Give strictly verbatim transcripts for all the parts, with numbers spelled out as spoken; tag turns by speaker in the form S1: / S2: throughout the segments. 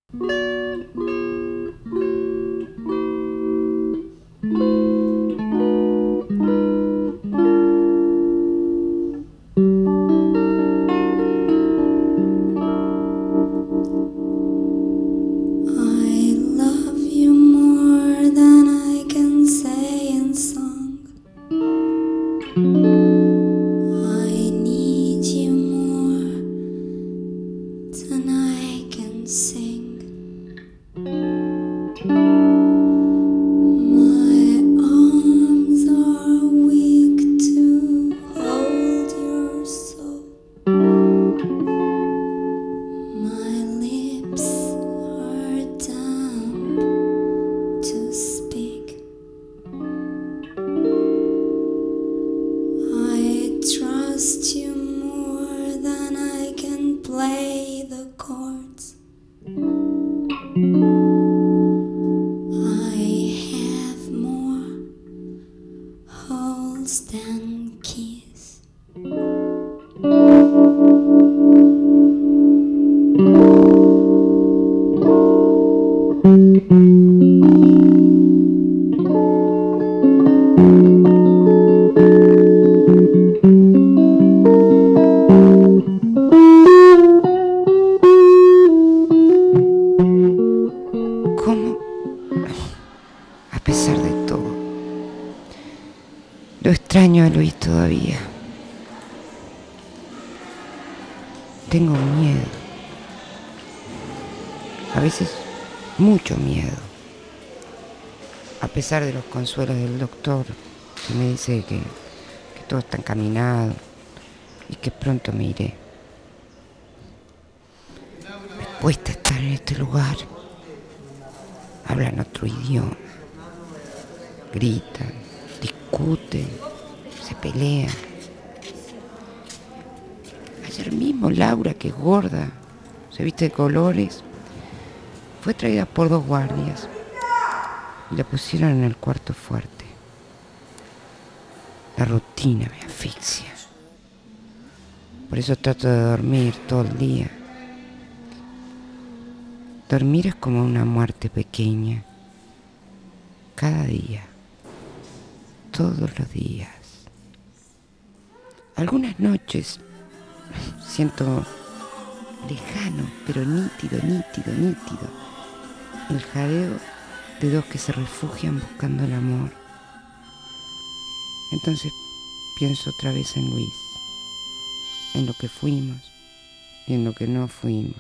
S1: ¿Cómo? A pesar de todo, lo extraño a Luis todavía. Tengo miedo. A veces mucho miedo. A pesar de los consuelos del doctor, que me dice que, que todo está encaminado y que pronto me iré. Me cuesta estar en este lugar. Hablan otro idioma. Gritan, discuten, se pelean. Ayer mismo Laura, que es gorda, se viste de colores, fue traída por dos guardias y la pusieron en el cuarto fuerte. La rutina me asfixia. Por eso trato de dormir todo el día. Dormir es como una muerte pequeña. Cada día. Todos los días. Algunas noches siento lejano, pero nítido, nítido, nítido, el jadeo de dos que se refugian buscando el amor. Entonces pienso otra vez en Luis, en lo que fuimos y en lo que no fuimos.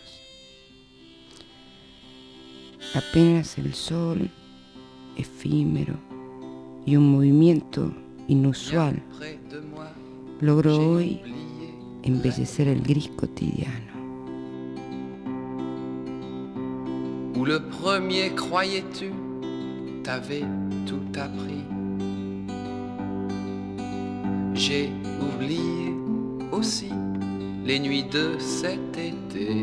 S1: Apenas el sol, efímero, y un movimiento inusual logró hoy embellecer el gris cotidiano.
S2: Où le premier croyais-tu t'avais tout appris. J'ai oublié aussi les nuits de cet été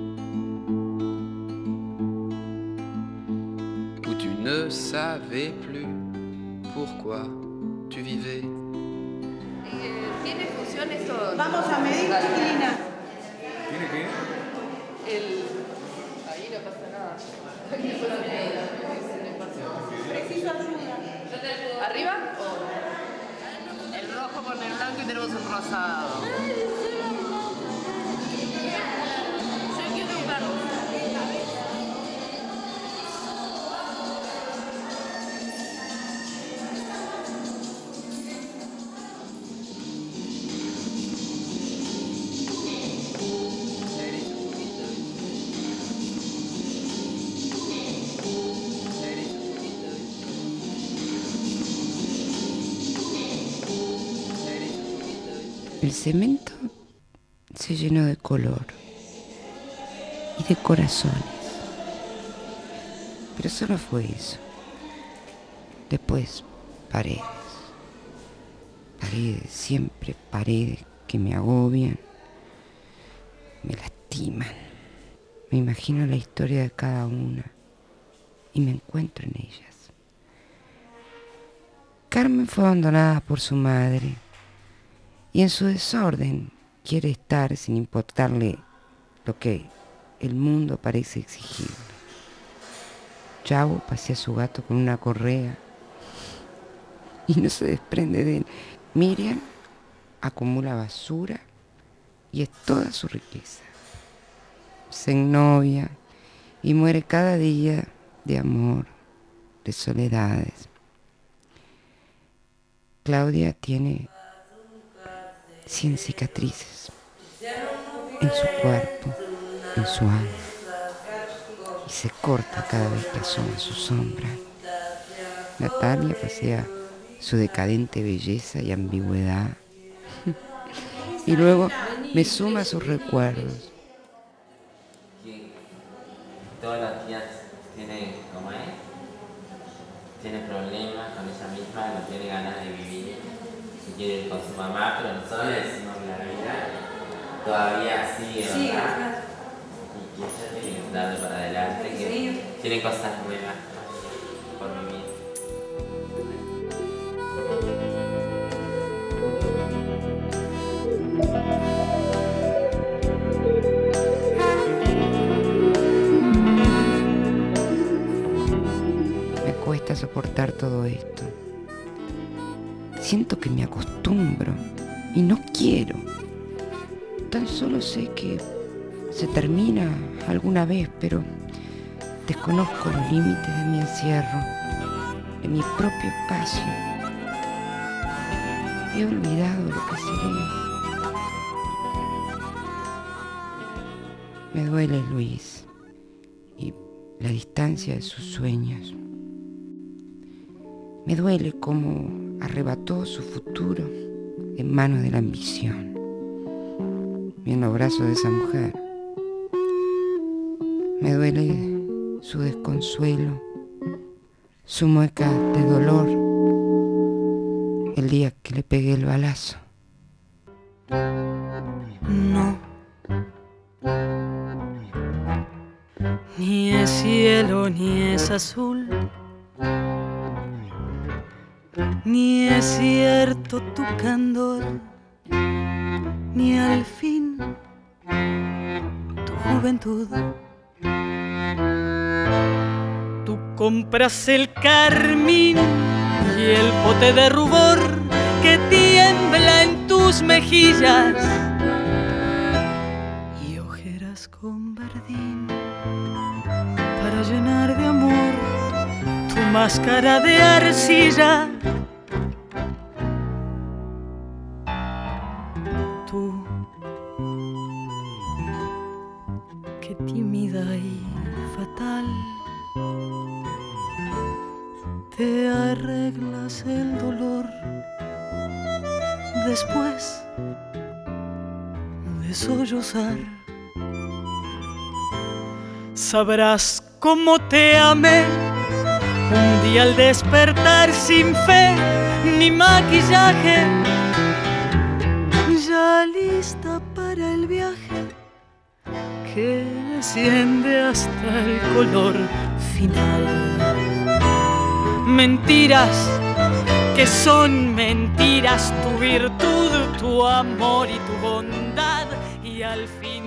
S2: où tu ne savais plus pourquoi tu vivais.
S3: ¿Tiene función esto?
S4: Vamos a medir, chiquilina.
S5: ¿Tiene qué?
S3: El... Ahí no pasa nada. Aquí no pasa nada.
S4: Preciso ayuda.
S3: ¿Arriba? O... El rojo con el blanco y tenemos un rosado. Yo quiero un perro.
S1: El cemento se llenó de color y de corazones. Pero solo fue eso. Después, paredes. Paredes, siempre paredes que me agobian, me lastiman. Me imagino la historia de cada una y me encuentro en ellas. Carmen fue abandonada por su madre y en su desorden quiere estar sin importarle lo que el mundo parece exigirle. Chavo pasea a su gato con una correa y no se desprende de él. Miriam acumula basura y es toda su riqueza. Se ennovia y muere cada día de amor, de soledades. Claudia tiene cien cicatrices en su cuerpo, en su alma, y se corta cada vez que asoma su sombra. Natalia pasea su decadente belleza y ambigüedad y luego me suma sus recuerdos.
S5: Todos los días tiene, como es, tiene problemas con ella misma, no tiene ganas de vivir, quiere ir con su mamá, pero nosotros le decimos que la vida todavía sigue, ¿verdad? Sí, claro. Y que ella tiene que darle para adelante, que sí. Tiene cosas nuevas por vivir.
S1: Me cuesta soportar todo esto. Siento que me acostumbro y no quiero. Tan solo sé que se termina alguna vez, pero desconozco los límites de mi encierro, de mi propio espacio. He olvidado lo que seré. Me duele Luis y la distancia de sus sueños. Me duele cómo arrebató su futuro en manos de la ambición. Y en los brazos de esa mujer. Me duele su desconsuelo, su mueca de dolor el día que le pegué el balazo.
S6: No, ni es cielo ni es azul, ni es cierto tu candor, ni al fin tu juventud. Tú compras el carmín y el pote de rubor que tiembla en tus mejillas y ojeras con verdín para llenar de amor tu máscara de arcilla. Tú, qué tímida y fatal, te arreglas el dolor después de sollozar. Sabrás cómo te amé un día al despertar sin fe ni maquillaje, ya lista para el viaje que desciende hasta el color final. Mentiras que son mentiras, tu virtud, tu amor y tu bondad, y al fin